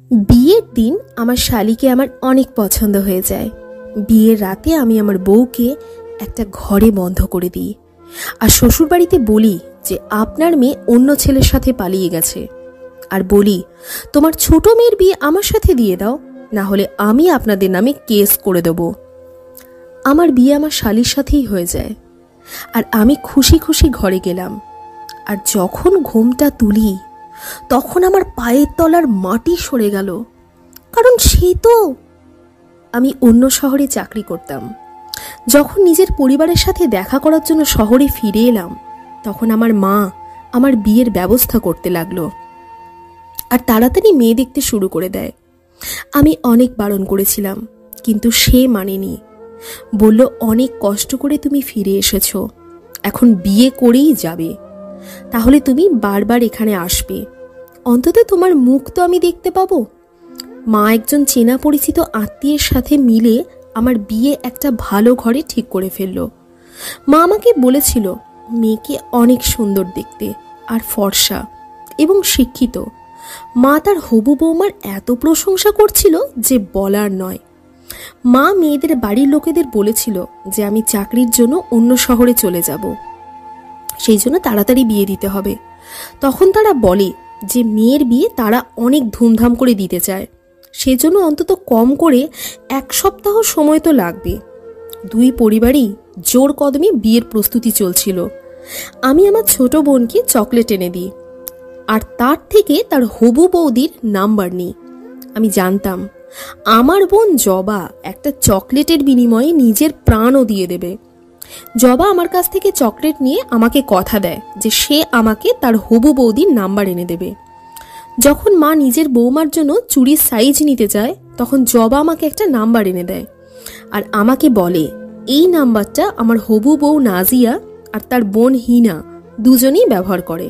বিয়ের দিন আমার শালিকে আমার অনেক পছন্দ হয়ে যায়। বিয়ের রাতে আমি আমার বউকে একটা ঘরে বন্ধ করে দিই আর শ্বশুরবাড়িতে বলি যে আপনার মেয়ে অন্য ছেলের সাথে পালিয়ে গেছে, আর বলি তোমার ছোট মেয়ের বিয়ে আমার সাথে দিয়ে দাও, না হলে আমি আপনাদের নামে কেস করে দেব। আমার বিয়ে আমার শালির সাথেই হয়ে যায় আর আমি খুশি খুশি ঘরে গেলাম। আর যখন ঘোমটা তুলি তখন আমার পায়ের তলার মাটি সরে গেল, কারণ সে তো আমি অন্য শহরে চাকরি করতাম। যখন নিজের পরিবারের সাথে দেখা করার জন্য শহরে ফিরে এলাম তখন আমার মা আমার বিয়ের ব্যবস্থা করতে লাগলো আর তাড়াতাড়ি মেয়ে দেখতে শুরু করে দেয়। আমি অনেক বারণ করেছিলাম, কিন্তু সে মানেনি। বলল অনেক কষ্ট করে তুমি ফিরে এসেছো, এখন বিয়ে করেই যাবে, তাহলে তুমি বারবার এখানে আসবে, অন্তত তোমার মুখ তো আমি দেখতে পাবো। মা একজন চেনা পরিচিত আত্মীয়ের সাথে মিলে আমার বিয়ে একটা ভালো ঘরে ঠিক করে ফেললো। মা আমাকে বলেছিল মেয়েকে অনেক সুন্দর দেখতে আর ফর্সা এবং শিক্ষিত। মা তার হবু বৌমার এত প্রশংসা করছিল যে বলার নয়। মা মেয়েদের বাড়ির লোকেদের বলেছিল যে আমি চাকরির জন্য অন্য শহরে চলে যাব, সেই জন্য তাড়াতাড়ি বিয়ে দিতে হবে। তখন তারা বলে যে মেয়ের বিয়ে তারা অনেক ধুমধাম করে দিতে চায়, সেজন্য অন্তত কম করে 1 সপ্তাহ সময় তো লাগবে। দুই পরিবারই জোর কদমে বিয়ের প্রস্তুতি চলছিল। আমি আমার ছোট বোনকে চকলেট এনে দিই আর তার থেকে তার হবু বৌদির নাম্বার নিই। আমি জানতাম আমার বোন জবা একটা চকলেটের বিনিময়ে নিজের প্রাণও দিয়ে দেবে। জবা আমার কাছ থেকে চকলেট নিয়ে আমাকে কথা দেয় যে সে আমাকে তার হবু বৌদির নাম্বার এনে দেবে। যখন মা নিজের বৌমার জন্য চুড়ির সাইজ নিতে যায় তখন জবা আমাকে একটা নাম্বার এনে দেয় আর আমাকে বলে এই নাম্বারটা আমার হবু বউ নাজিয়া আর তার বোন হিনা দুজনেই ব্যবহার করে।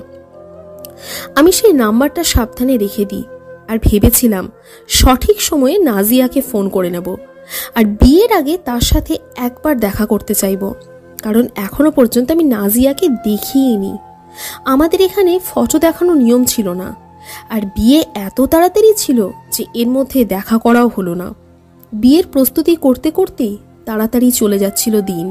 আমি সেই নাম্বারটা সাবধানে রেখে দিই আর ভেবেছিলাম সঠিক সময়ে নাজিয়াকে ফোন করে নেব আর বিয়ের আগে তার সাথে একবার দেখা করতে চাইব, কারণ এখনো পর্যন্ত আমি নাজিয়াকে দেখিইনি। আমাদের এখানে ফটো দেখানো নিয়ম ছিল না আর বিয়ে এত তাড়াতাড়ি ছিল যে এর মধ্যে দেখা করাও হলো না। বিয়ের প্রস্তুতি করতে করতেই তাড়াতাড়ি চলে যাচ্ছিল দিন।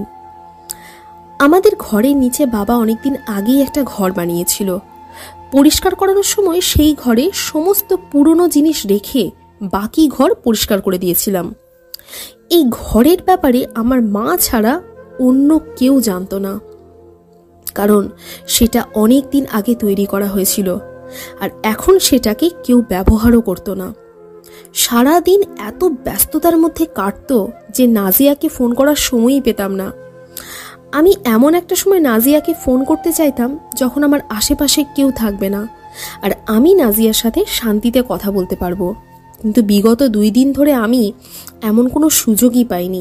আমাদের ঘরের নিচে বাবা অনেকদিন আগেই একটা ঘর বানিয়েছিল। পরিষ্কার করানোর সময় সেই ঘরে সমস্ত পুরনো জিনিস রেখে বাকি ঘর পরিষ্কার করে দিয়েছিলাম। এই ঘরের ব্যাপারে আমার মা ছাড়া অন্য কেউ জানতো না, কারণ সেটা অনেক দিন আগে তৈরি করা হয়েছিল আর এখন সেটাকে কেউ ব্যবহারও করতো না। সারা দিন এত ব্যস্ততার মধ্যে কাটতো যে নাজিয়াকে ফোন করার সময়ই পেতাম না। আমি এমন একটা সময় নাজিয়াকে ফোন করতে চাইতাম যখন আমার আশেপাশে কেউ থাকবে না আর আমি নাজিয়ার সাথে শান্তিতে কথা বলতে পারবো, কিন্তু বিগত 2 দিন ধরে আমি এমন কোনো সুযোগই পাইনি।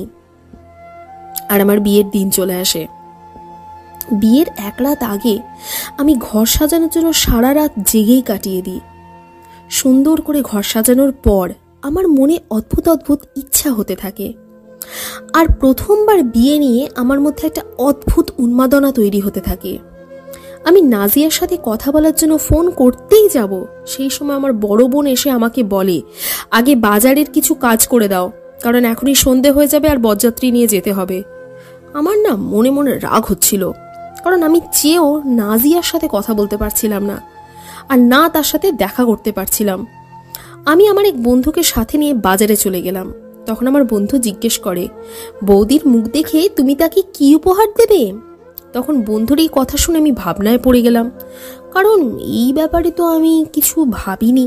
আর আমার বিয়ের দিন চলে আসে। বিয়ের 1 রাত আগে আমি ঘর সাজানোর জন্য সারা রাত জেগেই কাটিয়ে দিই। সুন্দর করে ঘর সাজানোর পর আমার মনে অদ্ভুত অদ্ভুত ইচ্ছা হতে থাকে আর প্রথমবার বিয়ে নিয়ে আমার মধ্যে একটা অদ্ভুত উন্মাদনা তৈরি হতে থাকে। আমি নাজিয়ার সাথে কথা বলার জন্য ফোন করতেই যাব, সেই সময় আমার বড় বোন এসে আমাকে বলে আগে বাজারের কিছু কাজ করে দাও, কারণ এখনই সন্ধে হয়ে যাবে আর বরযাত্রী নিয়ে যেতে হবে। আমার না মনে মনে রাগ হচ্ছিল, কারণ আমি চেয়েও নাজিয়ার সাথে কথা বলতে পারছিলাম না আর না তার সাথে দেখা করতে পারছিলাম। আমি আমার এক বন্ধুকে সাথে নিয়ে বাজারে চলে গেলাম। তখন আমার বন্ধু জিজ্ঞেস করে বৌদির মুখ দেখে তুমি তাকে কি উপহার দেবে? তখন বন্ধুর এই কথা শুনে আমি ভাবনায় পড়ে গেলাম, কারণ এই ব্যাপারে তো আমি কিছু ভাবিনি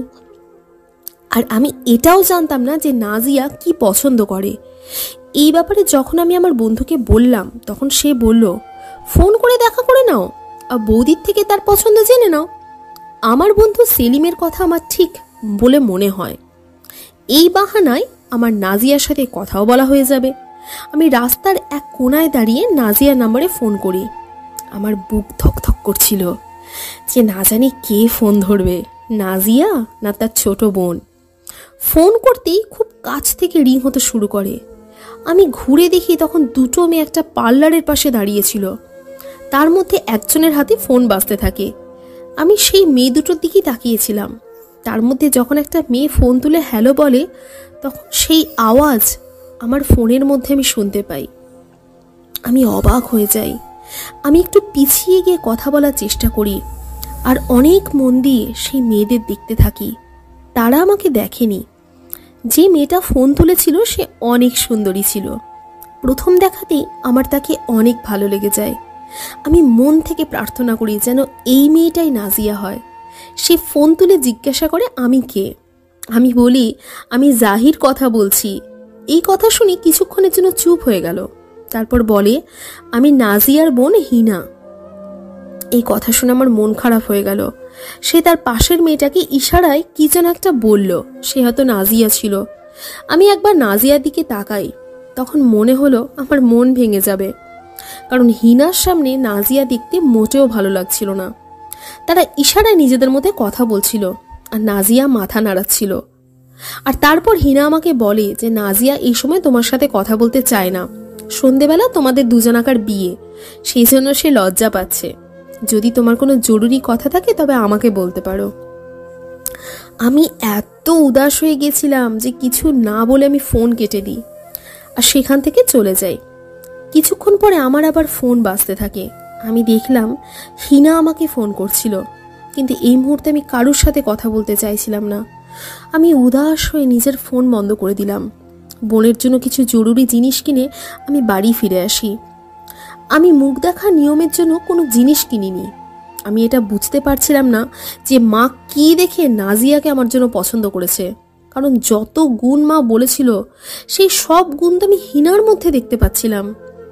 আর আমি এটাও জানতাম না যে নাজিয়া কি পছন্দ করে। এই ব্যাপারে যখন আমি আমার বন্ধুকে বললাম তখন সে বলল ফোন করে দেখা করে নাও আর বৌদির থেকে তার পছন্দ জেনে নাও। আমার বন্ধু সেলিমের কথা আমার ঠিক বলে মনে হয়। এই বাহানায় আমার নাজিয়ার সাথে কথাও বলা হয়ে যাবে। আমি রাস্তার এক কোনায় দাঁড়িয়ে নাজিয়ার নাম্বারে ফোন করি। আমার বুক ধকধক করছিল যে না জানি কে ফোন ধরবে, নাজিয়া না তার ছোট বোন। ফোন করতেই খুব কাছ থেকে রিং হতে শুরু করে। আমি ঘুরে দেখি তখন 2 মেয়ে একটা পার্লারের পাশে দাঁড়িয়েছিল। তার মধ্যে একজনের হাতে ফোন বাজতে থাকে। আমি সেই মেয়ে দুটোর দিকেই তাকিয়েছিলাম। তার মধ্যে যখন একটা মেয়ে ফোন তুলে হ্যালো বলে, তখন সেই আওয়াজ আমার ফোনের মধ্যে আমি শুনতে পাই। আমি অবাক হয়ে যাই। আমি একটু পিছিয়ে গিয়ে কথা বলার চেষ্টা করি আর অনেক মন দিয়ে সেই মেয়েদের দেখতে থাকি। তারা আমাকে দেখেনি। যে মেয়েটা ফোন তুলেছিল সে অনেক সুন্দরী ছিল। প্রথম দেখাতেই আমার তাকে অনেক ভালো লেগে যায়। আমি মন থেকে প্রার্থনা করি যেন এই মেয়েটাই নাজিয়া হয়। সে ফোন তুলে জিজ্ঞাসা করে আমি কে। আমি বলি আমি জাহির কথা বলছি। এই কথা শুনি কিছুক্ষণের জন্য চুপ হয়ে গেল। তারপর বলে আমি নাজিয়ার বোন হিনা। এই কথা শুনে আমার মন খারাপ হয়ে গেল। সে তার পাশের মেয়েটাকে ইশারায় কি যেন একটা বলল। সে হয়তো নাজিয়া ছিল। আমি একবার নাজিয়ার দিকে তাকাই। তখন মনে হলো আমার মন ভেঙে যাবে, কারণ হিনার সামনে নাজিয়া দেখতে মোটেও ভালো লাগছিল না। তারা ইশারায় নিজেদের মধ্যে কথা বলছিল আর নাজিয়া মাথা নাড়াচ্ছিল। আর তারপর হিনা আমাকে বলে যে নাজিয়া এই সময় তোমার সাথে কথা বলতে চায় না। সন্ধেবেলা তোমাদের দুজনাকার বিয়ে, সেই জন্য সে লজ্জা পাচ্ছে। যদি তোমার কোনো জরুরি কথা থাকে তবে আমাকে বলতে পারো। আমি এত উদাস হয়ে গেছিলাম যে কিছু না বলে আমি ফোন কেটে দিই আর সেখান থেকে চলে যাই। কিছুক্ষণ পরে আমার আবার ফোন বাজতে থাকে। আমি দেখলাম হিনা আমাকে ফোন করছিল, কিন্তু এই মুহূর্তে আমি কারোর সাথে কথা বলতে চাইছিলাম না। আমি উদাস হয়ে নিজের ফোন বন্ধ করে দিলাম। বোনের জন্য কিছু জরুরি জিনিস কিনে আমি বাড়ি ফিরে আসি। আমি মুখ দেখা নিয়মের জন্য কোনো জিনিস কিনিনি। আমি এটা বুঝতে পারছিলাম না যে মা কি দেখে নাজিয়াকে আমার জন্য পছন্দ করেছে, কারণ যত গুণ মা বলেছিল সেই সব গুণ তো আমি হিনার মধ্যে দেখতে পাচ্ছিলাম।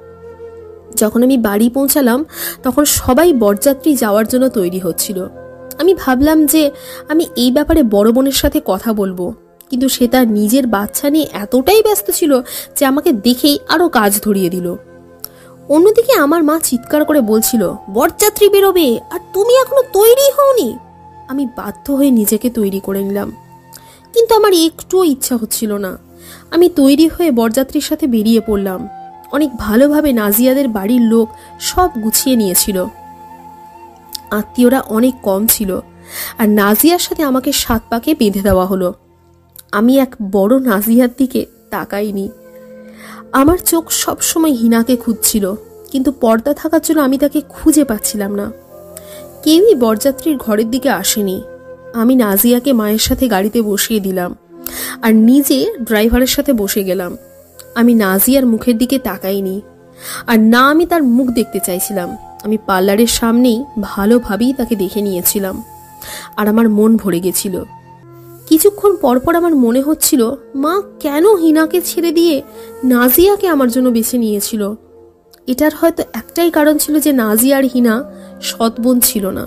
যখন আমি বাড়ি পৌঁছালাম তখন সবাই বরযাত্রী যাওয়ার জন্য তৈরি হচ্ছিল। আমি ভাবলাম যে আমি এই ব্যাপারে বড় বোনের সাথে কথা বলবো, কিন্তু সে তার নিজের বাচ্চা নিয়ে এতটাই ব্যস্ত ছিল যে আমাকে দেখেই আরো কাজ ধরিয়ে দিল। অন্যদিকে আমার মা চিৎকার করে বলছিল বরযাত্রী বেরোবে আর তুমি এখনো তৈরি হওনি। আমি বাধ্য হয়ে নিজেকে তৈরি করে নিলাম, কিন্তু আমার একটুও ইচ্ছা হচ্ছিল না। আমি তৈরি হয়ে বরযাত্রীর সাথে বেরিয়ে পড়লাম। অনেক ভালোভাবে নাজিয়াদের বাড়ির লোক সব গুছিয়ে নিয়েছিল। আত্মীয়রা অনেক কম ছিল আর নাজিয়ার সাথে আমাকে 7 পাকে বেঁধে দেওয়া হলো। আমি এক বড় নাজিয়ার দিকে তাকাইনি। আমার চোখ সবসময় হিনাকে খুঁজছিল, কিন্তু পর্দা থাকার জন্য আমি তাকে খুঁজে পাচ্ছিলাম না। কেউই বরযাত্রীর ঘরের দিকে আসেনি। আমি নাজিয়াকে মায়ের সাথে গাড়িতে বসিয়ে দিলাম আর নিজে ড্রাইভারের সাথে বসে গেলাম। আমি নাজিয়ার মুখের দিকে তাকাইনি, আর না আমি তার মুখ দেখতে চাইছিলাম। আমি পার্লারের সামনেই ভালোভাবেই তাকে দেখে নিয়েছিলাম আর আমার মন ভরে গেছিল। কিছুক্ষণ পরপর আমার মনে হচ্ছিল মা কেন হিনাকে ছেড়ে দিয়ে নাজিয়াকে আমার জন্য বেছে নিয়েছিল। এটার হয়তো একটাই কারণ ছিল যে নাজিয়া আর হিনা সৎ বোন ছিল না।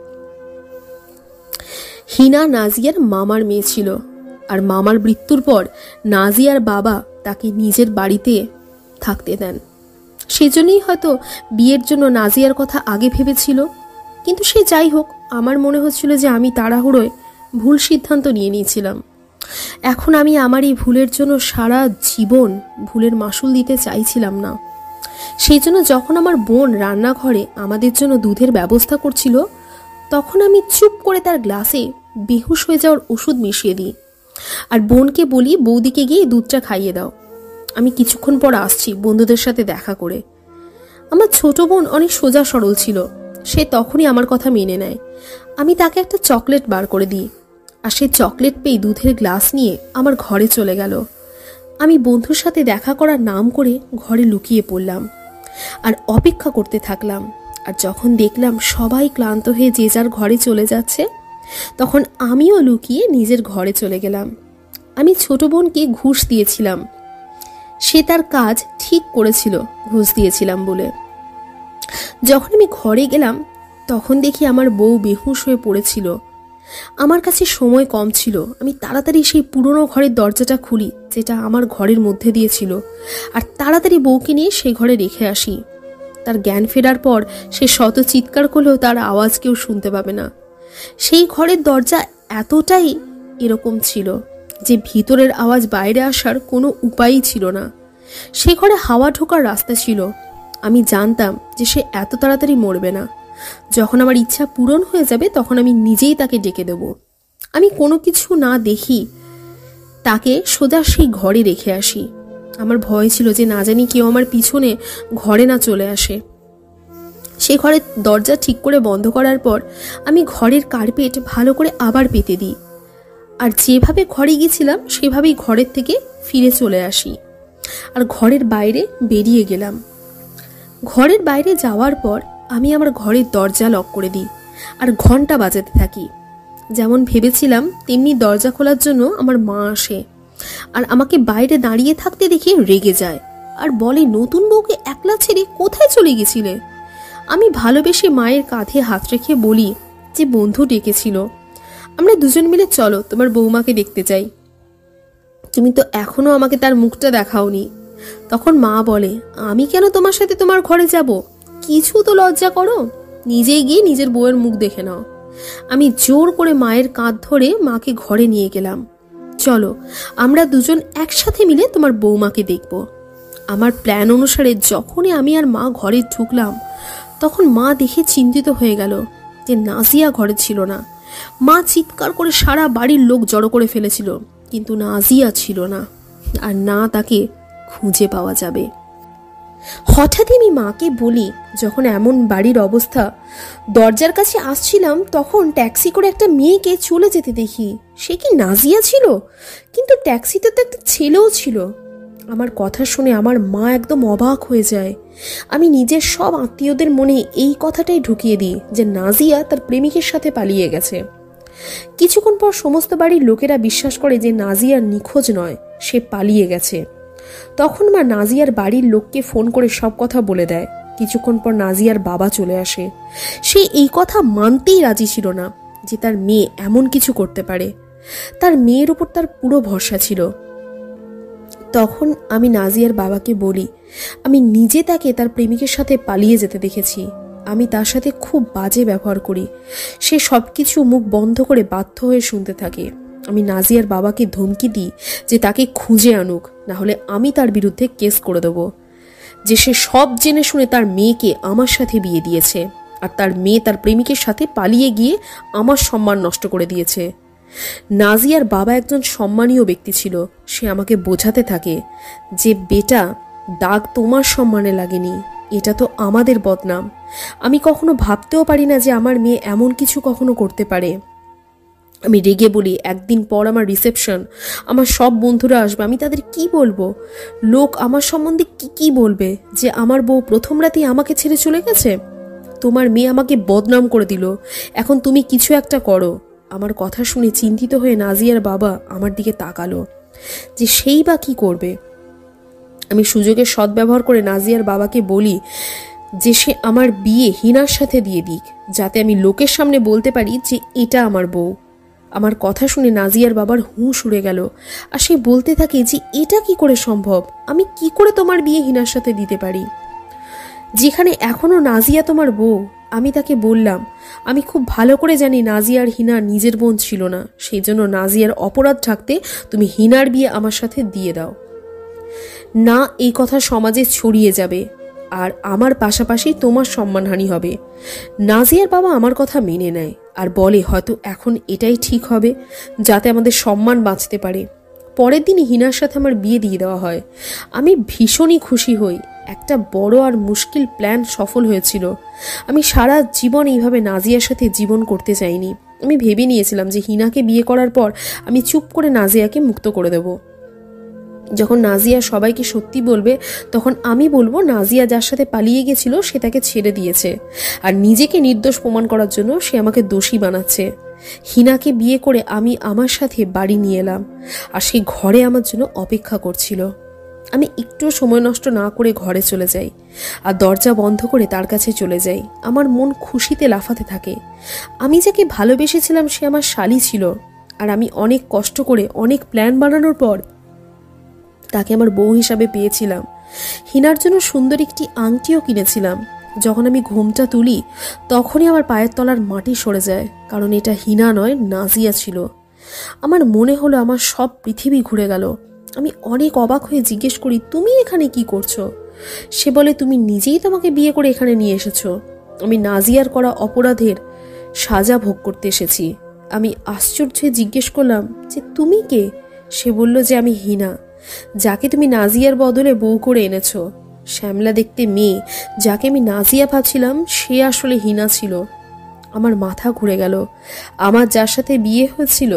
হিনা নাজিয়ার মামার মেয়ে ছিল, আর মামার মৃত্যুর পর নাজিয়ার বাবা তাকে নিজের বাড়িতে থাকতে দেন। সেজন্যই হয়তো বিয়ের জন্য নাজিয়ার কথা আগে ভেবেছিল। কিন্তু সে যাই হোক, আমার মনে হচ্ছিল যে আমি তাড়াহুড়োয় ভুল সিদ্ধান্ত নিয়ে নিয়েছিলাম। এখন আমি আমার এই ভুলের জন্য সারা জীবন ভুলের মাসুল দিতে চাইছিলাম না। সেই জন্য যখন আমার বোন রান্নাঘরে আমাদের জন্য দুধের ব্যবস্থা করছিল, তখন আমি চুপ করে তার গ্লাসে বেহুশ হয়ে যাওয়ার ওষুধ মিশিয়ে দিই আর বোনকে বলি বৌদিকে গিয়ে দুধটা খাইয়ে দাও। আমি কিছুক্ষণ পর আসছি বন্ধুদের সাথে দেখা করে। আমার ছোট বোন অনেক সোজা সরল ছিল। সে তখনই আমার কথা মেনে নেয়। আমি তাকে একটা চকলেট বার করে দিই, আর সে চকলেট পেয়ে দুধের গ্লাস নিয়ে আমার ঘরে চলে গেল। আমি বন্ধুর সাথে দেখা করার নাম করে ঘরে লুকিয়ে পড়লাম আর অপেক্ষা করতে থাকলাম। আর যখন দেখলাম সবাই ক্লান্ত হয়ে যে যার ঘরে চলে যাচ্ছে, তখন আমিও লুকিয়ে নিজের ঘরে চলে গেলাম। আমি ছোট বোনকে ঘুষ দিয়েছিলাম। সে তার কাজ ঠিক করেছিল ঘুষ দিয়েছিলাম বলে। যখন আমি ঘরে গেলাম তখন দেখি আমার বউ বেহুশ হয়ে পড়েছিল। আমার কাছে সময় কম ছিল। আমি তাড়াতাড়ি সেই পুরনো ঘরের দরজাটা খুলি যেটা আমার ঘরের মধ্যে দিয়ে ছিল, আর তাড়াতাড়ি বউকে নিয়ে সেই ঘরে রেখে আসি। তার জ্ঞান ফেরার পর সে শত চিৎকার করলেও তার আওয়াজ কেউ শুনতে পাবে না। সেই ঘরের দরজা এতটাই এরকম ছিল যে ভিতরের আওয়াজ বাইরে আসার কোনো উপায়ই ছিল না। সে ঘরে হাওয়া ঢোকার রাস্তা ছিল। আমি জানতাম যে সে এত তাড়াতাড়ি মরবে না। যখন আমার ইচ্ছা পূরণ হয়ে যাবে তখন আমি নিজেই তাকে ডেকে দেব। আমি কোনো কিছু না দেখি তাকে সোজা সেই ঘরে রেখে আসি। আমার ভয় ছিল যে না জানি কেউ আমার পিছনে ঘরে না চলে আসে। সেই ঘরের দরজা ঠিক করে বন্ধ করার পর আমি ঘরের কার্পেট ভালো করে আবার পেতে দিই, আর যেভাবে ঘরে গিয়েছিলাম সেভাবেই ঘরের থেকে ফিরে চলে আসি আর ঘরের বাইরে বেরিয়ে গেলাম। ঘরের বাইরে যাওয়ার পর আমি আমার ঘরের দরজা লক করে দিই আর ঘন্টা বাজাতে থাকি। যেমন ভেবেছিলাম তেমনি দরজা খোলার জন্য আমার মা আসে আর আমাকে বাইরে দাঁড়িয়ে থাকতে দেখে রেগে যায় আর বলে, নতুন বউকে একলা ছেড়ে কোথায় চলে গেছিলে? আমি ভালোবেসে মায়ের কাঁধে হাত রেখে বলি যে বন্ধু ডেকেছিল, আমরা দুজন মিলে চলো তোমার বৌমাকে দেখতে চাই, তুমি তো এখনো আমাকে তার মুখটা দেখাওনি। তখন মা বলে, আমি কেন তোমার সাথে তোমার ঘরে যাব? কিছু তো লজ্জা করো, নিজেই গিয়ে নিজের বউয়ের মুখ দেখে নাও। আমি জোর করে মায়ের কাঁধ ধরে মাকে ঘরে নিয়ে গেলাম। চলো আমরা দুজন একসাথে মিলে তোমার বৌমাকে দেখব। আমার প্ল্যান অনুসারে যখনই আমি আর মা ঘরে ঢুকলাম তখন মা দেখে চিন্তিত হয়ে গেল যে নাজিয়া ঘরে ছিল না। মা চিৎকার করে সারা বাড়ির লোক জড়ো করে ফেলেছিল, কিন্তু নাজিয়া ছিল না, আর না তাকে খুঁজে পাওয়া যাবে। হঠাৎ আমি মাকে বলি, যখন এমন বাড়ির অবস্থা, দরজার কাছে আসছিলাম তখন ট্যাক্সি করে একটা মেয়েকে চলে যেতে দেখি। সে কি নাজিয়া ছিল? কিন্তু ট্যাক্সিতে তো একটা ছেলেও ছিল। আমার কথা শুনে আমার মা একদম অবাক হয়ে যায়। আমি নিজের সব আত্মীয়দের মনে এই কথাটাই ঢুকিয়ে দিই যে নাজিয়া তার প্রেমিকের সাথে পালিয়ে গেছে। কিছুক্ষণ পর সমস্ত বাড়ির লোকেরা বিশ্বাস করে যে নাজিয়ার নিখোঁজ নয়, সে পালিয়ে গেছে। তখন মা নাজিয়ার বাড়ির লোককে ফোন করে সব কথা বলে দেয়। কিছুক্ষণ পর নাজিয়ার বাবা চলে আসে। সে এই কথা মানতেই রাজি ছিল না যে তার মেয়ে এমন কিছু করতে পারে। তার মেয়ের উপর তার পুরো ভরসা ছিল। তখন আমি নাজিয়ার বাবাকে বলি, আমি নিজে তাকে তার প্রেমিকের সাথে পালিয়ে যেতে দেখেছি। আমি তার সাথে খুব বাজে ব্যবহার করি। সে সবকিছু মুখ বন্ধ করে বাধ্য হয়ে শুনতে থাকে। আমি নাজিয়ার বাবাকে ধমকি দিই যে তাকে খুঁজে আনুক, না হলে আমি তার বিরুদ্ধে কেস করে দেব যে সে সব জেনে শুনে তার মেয়েকে আমার সাথে বিয়ে দিয়েছে, আর তার মেয়ে তার প্রেমিকের সাথে পালিয়ে গিয়ে আমার সম্মান নষ্ট করে দিয়েছে। নাজিয়ার বাবা একজন সম্মানীয় ব্যক্তি ছিল। সে আমাকে বোঝাতে থাকে যে বেটা, দাগ তোমার সম্মানে লাগেনি, এটা তো আমাদের বদনাম। আমি কখনো ভাবতেও পারি না যে আমার মেয়ে এমন কিছু কখনো করতে পারে। আমি রেগে বলি, একদিন পর আমার রিসেপশন, আমার সব বন্ধুরা আসবে, আমি তাদের কি বলবো? লোক আমার সম্বন্ধে কি বলবে? যে আমার বউ প্রথম রাতেই আমাকে ছেড়ে চলে গেছে? তোমার মেয়ে আমাকে বদনাম করে দিল, এখন তুমি কিছু একটা করো। আমার কথা শুনে চিন্তিত হয়ে নাজিয়ার বাবা আমার দিকে তাকালো যে সেই বা কি করবে। আমি সুযোগের সদ্ব্যবহার করে নাজিয়ার বাবাকে বলি যে সে আমার বিয়ে হিনার সাথে দিয়ে দিক, যাতে আমি লোকের সামনে বলতে পারি যে এটা আমার বউ। আমার কথা শুনে নাজিয়ার বাবার হুঁশ উড়ে গেল, আর সে বলতে থাকে যে এটা কি করে সম্ভব? আমি কি করে তোমার বিয়ে হিনার সাথে দিতে পারি, যেখানে এখনো নাজিয়া তোমার বউ? আমি তাকে বললাম, আমি খুব ভালো করে জানি নাজিয়ার হিনা নিজের বোন ছিল না, সেই জন্য নাজিয়ার অপরাধ ঢাকতে তুমি হিনার বিয়ে আমার সাথে দিয়ে দাও না। এই কথা সমাজে ছড়িয়ে যাবে আর আমার পাশাপাশি তোমার সম্মানহানি হবে। নাজিয়ার বাবা আমার কথা মেনে নেয় আর বলে হয়তো এখন এটাই ঠিক হবে, যাতে আমাদের সম্মান বাঁচতে পারে। পরের দিনই হিনার সাথে আমার বিয়ে দিয়ে দেওয়া হয়। আমি ভীষণই খুশি হই। একটা বড় আর মুশকিল প্ল্যান সফল হয়েছিল। আমি সারা জীবন এইভাবে নাজিয়ার সাথে জীবন করতে চাইনি। আমি ভেবে নিয়েছিলাম যে হিনাকে বিয়ে করার পর আমি চুপ করে নাজিয়াকে মুক্ত করে দেব। যখন নাজিয়া সবাইকে সত্যি বলবে তখন আমি বলবো নাজিয়া যার সাথে পালিয়ে গেছিল সে তাকে ছেড়ে দিয়েছে, আর নিজেকে নির্দোষ প্রমাণ করার জন্য সে আমাকে দোষী বানাচ্ছে। হিনাকে বিয়ে করে আমি আমার সাথে বাড়ি নিয়ে এলাম, আর সেই ঘরে আমার জন্য অপেক্ষা করছিল। আমি একটু সময় নষ্ট না করে ঘরে চলে যাই আর দরজা বন্ধ করে তার কাছে চলে যাই। আমার মন খুশিতে লাফাতে থাকে। আমি যাকে ভালোবেসেছিলাম সে আমার শালী ছিল, আর আমি অনেক কষ্ট করে অনেক প্ল্যান বানানোর পর তাকে আমার বউ হিসাবে পেয়েছিলাম। হিনার জন্য সুন্দর একটি আংটিও কিনেছিলাম। যখন আমি ঘুমটা তুলি তখনই আমার পায়ের তলার মাটি সরে যায়, কারণ এটা হিনা নয়, নাজিয়া ছিল। আমার মনে হলো আমার সব পৃথিবী ঘুরে গেল। আমি অনেক অবাক হয়ে জিজ্ঞেস করি, তুমি এখানে কি করছো? সে বলে, তুমি নিজেই তোমাকে বিয়ে করে এখানে নিয়ে এসেছো। আমি নাজিয়ার করা অপরাধের সাজা ভোগ করতে এসেছি। আমি আশ্চর্যে জিজ্ঞেস করলাম যে তুমি কে? সে বলল যে আমি হিনা, যাকে তুমি নাজিয়ার বদলে বউ করে এনেছো। শ্যামলা দেখতে মেয়ে যাকে আমি নাজিয়া ভাবছিলাম সে আসলে হিনা ছিল। আমার মাথা ঘুরে গেল। আমার যার সাথে বিয়ে হয়েছিল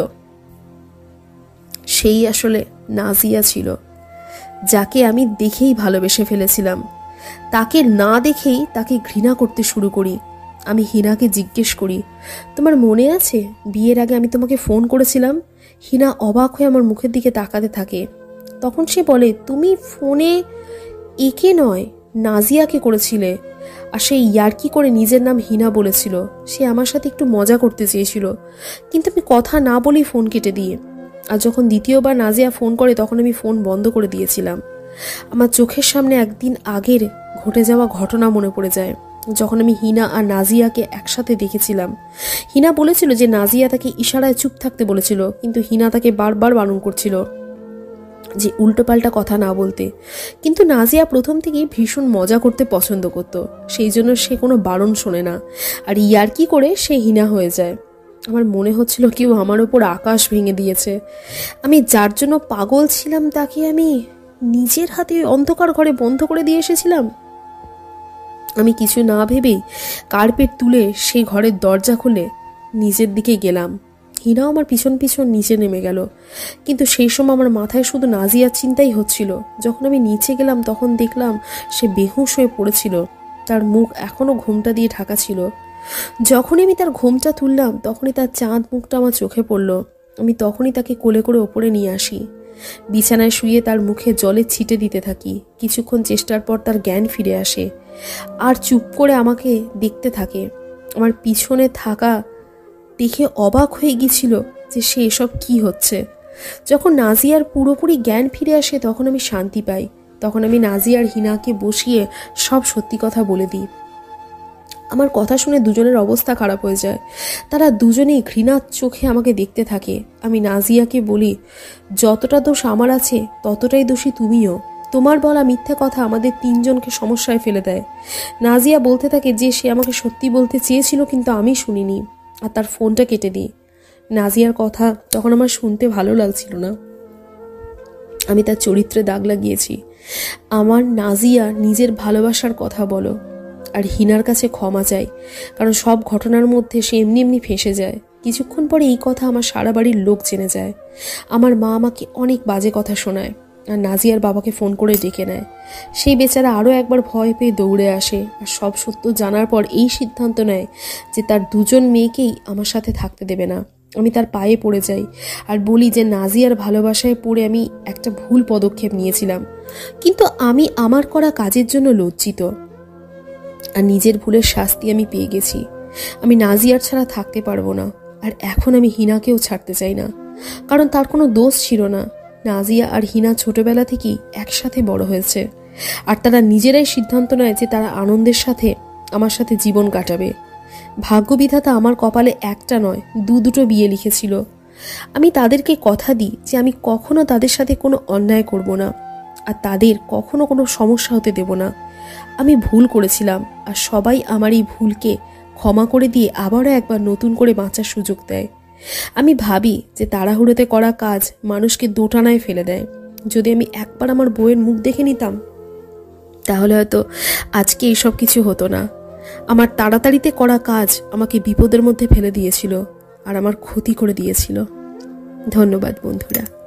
সেই আসলে নাজিয়া ছিল, যাকে আমি দেখেই ভালোবেসে ফেলেছিলাম। তাকে না দেখেই তাকে ঘৃণা করতে শুরু করি। আমি হিনাকে জিজ্ঞেস করি, তোমার মনে আছে বিয়ের আগে আমি তোমাকে ফোন করেছিলাম? হিনা অবাক হয়ে আমার মুখের দিকে তাকাতে থাকে। তখন সে বলে, তুমি ফোনে একে নয় নাজিয়াকে করেছিলে। আর সে ইয়ার্কি করে নিজের নাম হিনা বলেছিল। সে আমার সাথে একটু মজা করতে চেয়েছিল, কিন্তু আমি কথা না বলেই ফোন কেটে দিয়ে। আর যখন দ্বিতীয়বার নাজিয়া ফোন করে তখন আমি ফোন বন্ধ করে দিয়েছিলাম। আমার চোখের সামনে একদিন আগের ঘটে যাওয়া ঘটনা মনে পড়ে যায়, যখন আমি হিনা আর নাজিয়াকে একসাথে দেখেছিলাম। হিনা বলেছিল যে নাজিয়া তাকে ইশারায় চুপ থাকতে বলেছিল, কিন্তু হিনা তাকে বারবার বারণ করছিল যে উল্টোপাল্টা কথা না বলতে। কিন্তু নাজিয়া প্রথম থেকেই ভীষণ মজা করতে পছন্দ করত, সেই জন্য সে কোনো বারণ শোনে না আর ইয়ার্কি করে সে হিনা হয়ে যায়। আমার মনে হচ্ছিল কেউ আমার ওপর আকাশ ভেঙে দিয়েছে। আমি যার জন্য পাগল ছিলাম তাকে আমি নিজের হাতে অন্ধকার ঘরে বন্ধ করে দিয়ে এসেছিলাম। আমি কিছু না ভেবেই কার্পেট তুলে সেই ঘরের দরজা খুলে নিজের দিকে গেলাম। হিনাও আমার পিছন পিছন নিচে নেমে গেল, কিন্তু সেই সময় আমার মাথায় শুধু নাজিয়ার চিন্তাই হচ্ছিল। যখন আমি নিচে গেলাম তখন দেখলাম সে বেহুশ হয়ে পড়েছিল, তার মুখ এখনো ঘোমটা দিয়ে ঢাকা ছিল। যখনই আমি তার ঘোমটা তুললাম তখনই তার চাঁদ মুখটা আমার চোখে পড়ল। আমি তখনই তাকে কোলে করে ওপরে নিয়ে আসি, বিছানায় শুয়ে তার মুখে জলের ছিটে দিতে থাকি। কিছুক্ষণ চেষ্টার পর তার জ্ঞান ফিরে আসে আর চুপ করে আমাকে দেখতে থাকে। আমার পিছনে থাকা দেখে অবাক হয়ে গিয়েছিল যে সে এসব কি হচ্ছে। যখন নাজিয়ার পুরোপুরি জ্ঞান ফিরে আসে তখন আমি শান্তি পাই। তখন আমি নাজিয়ার হিনাকে বসিয়ে সব সত্যি কথা বলে দিই। আমার কথা শুনে দুজনের অবস্থা খারাপ হয়ে যায়। তারা দুজনেই ঘৃণার চোখে আমাকে দেখতে থাকে। আমি নাজিয়াকে বলি, যতটা দোষ আমার আছে ততটাই দোষী তুমিও। তোমার বলা মিথ্যে কথা আমাদের তিনজনকে সমস্যায় ফেলে দেয়। নাজিয়া বলতে থাকে যে সে আমাকে সত্যি বলতে চেয়েছিল কিন্তু আমি শুনিনি, আর তার ফোনটা কেটে দিই। নাজিয়ার কথা তখন আমার শুনতে ভালো লাগছিল না। আমি তার চরিত্রে দাগ লাগিয়েছি। আমার নাজিয়া নিজের ভালোবাসার কথা বলো আর হিনার কাছে ক্ষমা চাই, কারণ সব ঘটনার মধ্যে সে এমনি এমনি ফেঁসে যায়। কিছুক্ষণ পরে এই কথা আমার সারা বাড়ির লোক জেনে যায়। আমার মা আমাকে অনেক বাজে কথা শোনায় আর নাজিয়ার বাবাকে ফোন করে ডেকে নেয়। সেই বেচারা আরও একবার ভয় পেয়ে দৌড়ে আসে আর সব সত্য জানার পর এই সিদ্ধান্ত নেয় যে তার দুজন মেয়েকেই আমার সাথে থাকতে দেবে না। আমি তার পায়ে পড়ে যাই আর বলি যে নাজিয়ার ভালোবাসায় পড়ে আমি একটা ভুল পদক্ষেপ নিয়েছিলাম, কিন্তু আমি আমার করা কাজের জন্য লজ্জিত আর নিজের ভুলের শাস্তি আমি পেয়ে গেছি। আমি নাজিয়ার ছাড়া থাকতে পারবো না, আর এখন আমি হিনাকেও ছাড়তে চাই না, কারণ তার কোনো দোষ ছিল না। নাজিয়া আর হিনা ছোটবেলা থেকেই একসাথে বড় হয়েছে আর তারা নিজেরাই সিদ্ধান্ত নেয় যে তারা আনন্দের সাথে আমার সাথে জীবন কাটাবে। ভাগ্যবিধাতা আমার কপালে একটা নয় দুটো বিয়ে লিখেছিল। আমি তাদেরকে কথা দিই যে আমি কখনো তাদের সাথে কোনো অন্যায় করব না আর তাদের কখনো কোনো সমস্যা হতে দেব না। আমি ভুল করেছিলাম আর সবাই আমার এই ভুলকে ক্ষমা করে দিয়ে আবারও একবার নতুন করে বাঁচার সুযোগ দেয়। আমি ভাবি যে তাড়াহুড়োতে করা কাজ মানুষকে দোটানায় ফেলে দেয়। যদি আমি একবার আমার বউয়ের মুখ দেখে নিতাম তাহলে হয়তো আজকে এইসব কিছু হতো না। আমার তাড়াতাড়িতে করা কাজ আমাকে বিপদের মধ্যে ফেলে দিয়েছিল আর আমার ক্ষতি করে দিয়েছিল। ধন্যবাদ বন্ধুরা।